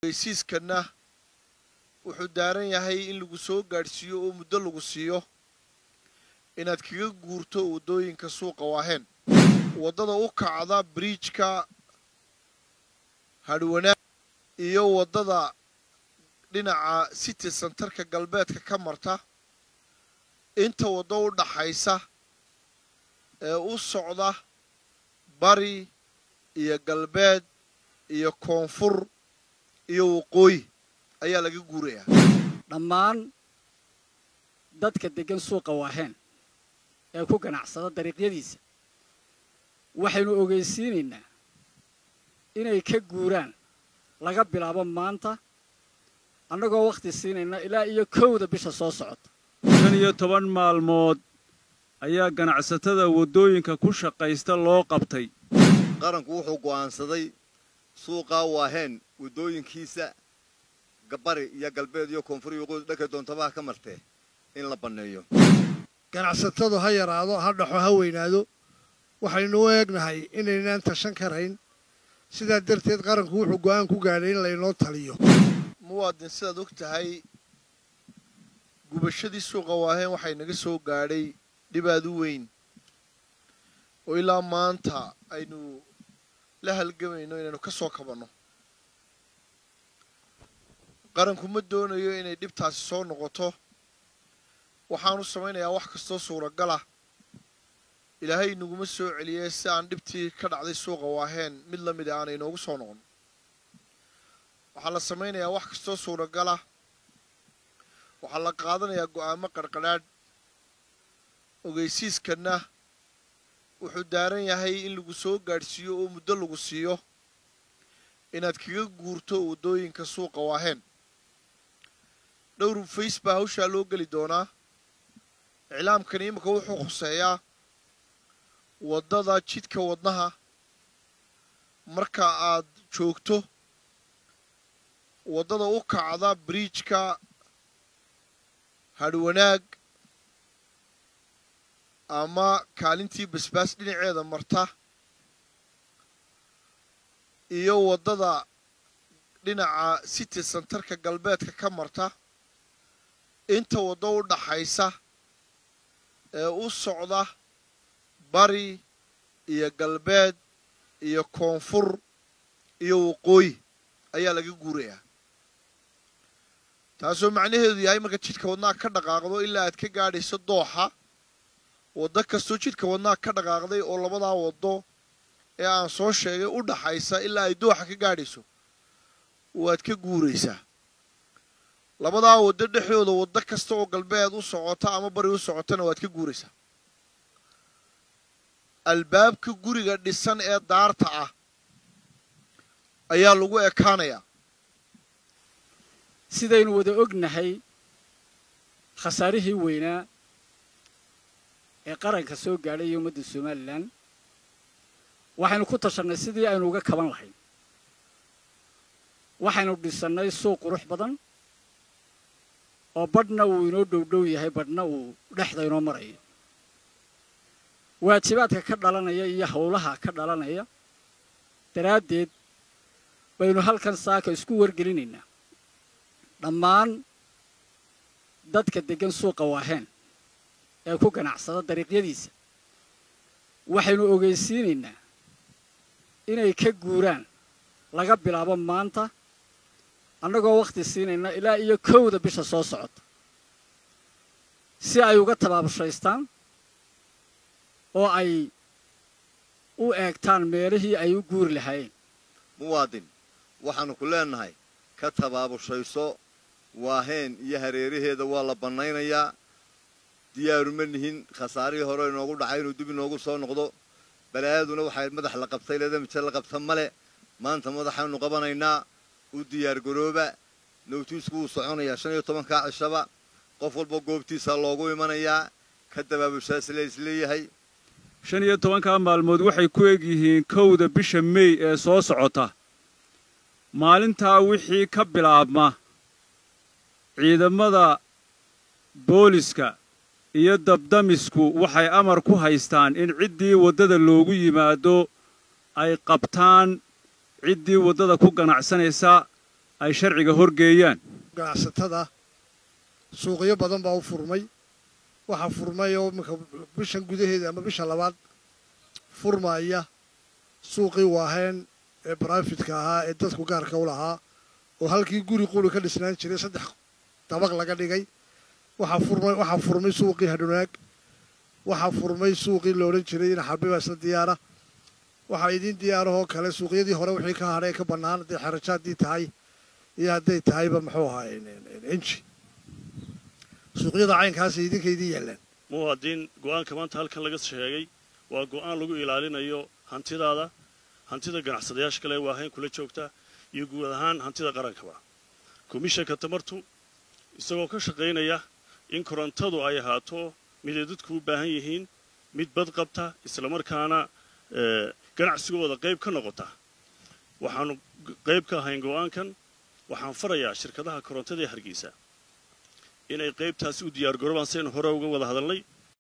heshiiskana wuxuu daaran yahay in lagu soo gaadhsiiyo oo muddo lagu siiyo inaad kaga guurto wadooyinka suuqa waaheen wadada u kacda bridge-ka hadhwana iyo wadada dhinaca city center-ka galbeedka ka marta inta wado u dhaxaysa ee u socda bari iyo galbeed iyo koonfur iyo waqooyi ayaa laga guurayaa dhammaan dadka degan suuqa waaheen ee ku ganacsada dariiqyadiisa waxaynu ogeysiinaynaa inay ka guuraan laga bilaabo maanta annagoo waqti siinayna ilaa iyo 1 bisha soo socota 15 maalmood ayaa ganacsatada wadooyinka ku shaqaysta loo qabtay qaranku wuxuu go'aansaday suuqa waaheen wadooyinkiisa gabari iyo galbeed iyo koonfur iyo waqooyi dhanka doontabaha ka martay in la baneeyo ganacsatadu ha yaraado ha dhaxo ha weynaado waxaynu u eegnahay inaynaan tashan karayn sidaa darteed qaranku wuxuu go'aan ku gaadhay in laynoo taliyo muwaadin sidaad og tahay gubashadii suuqa waaheen waxay naga soo gaadhay dhibaad u weyn oo ilaa maanta aynu la halgamayno inaynu ka soo kabanno qaranku ma doonayo inay dhibtaasi soo noqoto waxaanu samaynayaa wax kastoo suuragal ah ilaahay naguma soo celiyay si aan dhibtii ka dhacday suuqa waaheen mid la mid ah aanay noogu soo noqon waxaa la samaynayaa wax kastoo suuragal ah waxaa la qaadanayaa go'aamo qarqadhaadh ogeysiiskana wuxuu daaran yahay in lagu soo gaadhsiiyo oo muddo lagu siiyo inaad kaga guurto wadooyinka suuqa waaheen dhowr face baa hawshaa loo geli doonaa iclaamkani imika wuxuu khuseeyaa wadada jidka wadnaha marka aad joogto wadada u kacda bridge-ka hadhwanaag ama kaalintii basbaas dhinaceeda marta iyo wadada dhinaca city center-ka galbeedka ka marta inta wado u dhaxaysa ee u socda bari iyo galbeed iyo koonfur iyo waqooyi ayaa laga guurayaa taasoo macnaheedu yahay marka jidka wadnaha ka dhaqaaqdo ilaa aad ka gaadhayso dooxa waddo kastoo jidka wadnaha ka dhaqaaqday oo labadaa waddo ee aan soo sheegay u dhaxaysa ilaa ay dooxa ka gaadhayso waad ka guuraysaa labadaa waddo dhexdooda waddo kasta oo galbeed u socota ama bari u socotana waad ka guuraysaa albaabka guriga dhisan ee daarta ah ayaa lagu ekaanayaa sidaynu wada ognahay khasaarihii weynaa ee qaranka soo gaadhay iyo ummadda Soomaaliland waxaynu ku tashanay sidii aynu uga kaban lahayn waxaynu dhisannay suuq qurux badan oo badhna uu inoo dhow yahay badhna uu dhexda inoo marayo waajibaadka ka dhalanaya iyo hawlaha ka dhalanaya daraaddeed baynu halkan saaka isku wargelinaynaa dhammaan dadka degan suuqa waaheen ee ku ganacsada dariiqyadiisa waxaynu ogeysiinaynaa inay ka guuraan laga bilaabo maanta annagoo waqti siinayna ilaa iyo 1 bisha soo socota si ay uga tabaabushaystaan oo ay u eegtaan meelihii ay u guuri lahaayeen muwaadin waxaanu ku leenahay ka tabaabushayso waaheen iyo hareeraheeda waa la banaynayaa diyaaru ma nihin khasaarihii hore inoogu dhacay inuu dib inoogu soo noqdo balaayaduna waxay madax la qabtay leedahay mid la qabta male maanta madaxaanu qabanaynaa u diyaar garooba nowtiisku uu soconayaa 15 cishaba qof walba goobtiisa loogu imanayaa ka dabaabushaas leeyahay 15 maalmood waxay ku eg yihiin 1 bisha May ee soo socota maalinta wixii ka bilaabma ciidamada booliska iyo dabdamisku waxay amar ku haystaan in ciddii wadada loogu yimaado ay qabtaan ciddii wadada ku ganacsanaysa ay sharciga horgeeyaan. ganacsatada suuqyo badan baa u furmay waxaa furmay oo bishan gudaheeda ama bisha labaad furmaya suuqii waaheen ee baraafitka ahaa ee dadku gaarka u lahaa oo halkii guri quli ka dhisnaan jiray 3 dabaq laga dhigay waxaa furmay suuqii hadhunaag waxaa furmay suuqii la odhan jiray in xabiba isla diyaara waxaa idin diyaarahoo kale suuqyadii hore wixii ka hadhay ka bannaan hadday xarajaadii tahay iyo hadday tahayba muxuu ahaa inji suuqyada caynkaasi idinka idin yaallaan muwaadin go'aanka maanta halkan laga sheegay waa go'aan lagu ilaalinayo hantidaada hantida ganacsadayaasha kale waaheen kula joogta iyo guud ahaan hantida qarankaba komishanka tamartu isagoo ka shaqaynaya in korontadu ay ahaato mid ay dadku u baahan yihiin mid bad qabta isla markaana ganacsigooda qayb ka noqota waxaanu qayb ka ahayn go'aankan waxaan farayaa shirkadaha korontada ee Hargeysa inay qaybtaasi u diyaar garoobaan seen hore uga wada hadalnay